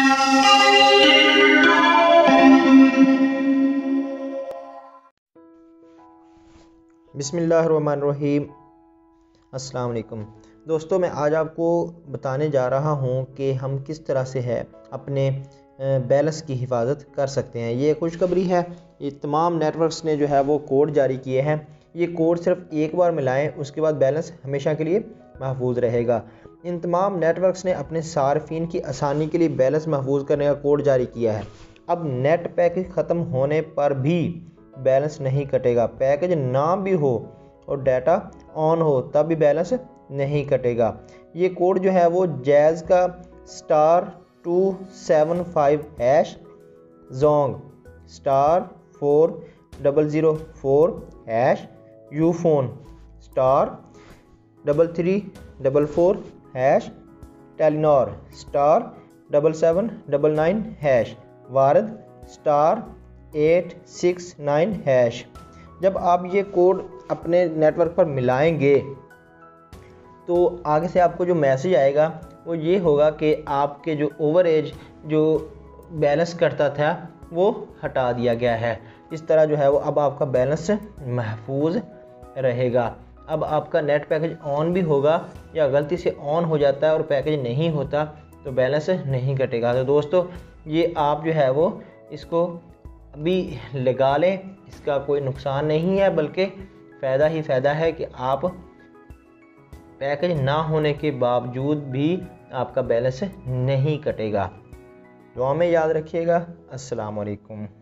बिस्मिल्लाहिर्रहमानिर्रहीम। अस्सलाम वालेकुम दोस्तों, मैं आज आपको बताने जा रहा हूं कि हम किस तरह से है अपने बैलेंस की हिफाजत कर सकते हैं। ये खुशखबरी है, ये तमाम नेटवर्क्स ने जो है वो कोड जारी किए हैं। ये कोड सिर्फ एक बार मिलाएं, उसके बाद बैलेंस हमेशा के लिए महफूज रहेगा। इन तमाम नेटवर्क्स ने अपने सार्फिन की आसानी के लिए बैलेंस महफूज करने का कोड जारी किया है। अब नेट पैकेज ख़त्म होने पर भी बैलेंस नहीं कटेगा। पैकेज ना भी हो और डाटा ऑन हो तब भी बैलेंस नहीं कटेगा। ये कोड जो है वो जैज़ का *275# जोंग *4004# यूफोन *3344# टेलीनॉर *7799# वारद *869#। जब आप ये कोड अपने नेटवर्क पर मिलाएंगे तो आगे से आपको जो मैसेज आएगा वो ये होगा कि आपके जो ओवरेज जो बैलेंस करता था वो हटा दिया गया है। इस तरह जो है वो अब आपका बैलेंस महफूज रहेगा। अब आपका नेट पैकेज ऑन भी होगा या गलती से ऑन हो जाता है और पैकेज नहीं होता तो बैलेंस नहीं कटेगा। तो दोस्तों, ये आप जो है वो इसको अभी लगा लें, इसका कोई नुकसान नहीं है बल्कि फ़ायदा ही फ़ायदा है कि आप पैकेज ना होने के बावजूद भी आपका बैलेंस नहीं कटेगा। दुआ में याद रखिएगा। अस्सलाम वालेकुम।